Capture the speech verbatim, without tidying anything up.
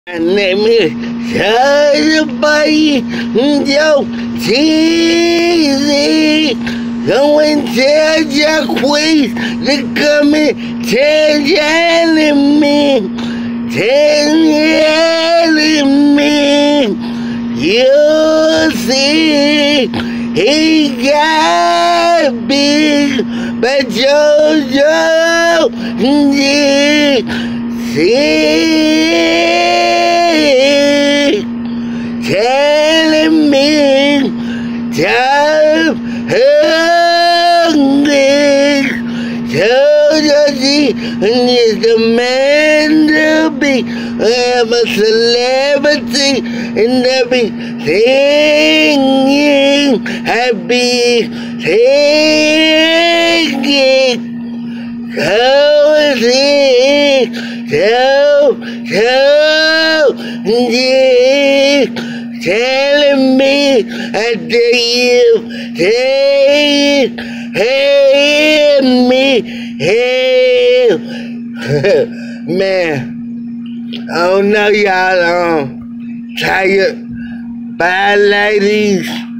Let me everybody yo cheesy. Go and tell Jaquees to come and tell me, tell me. You see, he got big, but Jojo did see. Telling me time hungry, so dirty, and is the man to be. I'm a celebrity and everything happy thinking. So is it, so, so, yeah. Telling me that you take me, hey, man. I don't know, y'all. Um, tired. Bye, ladies.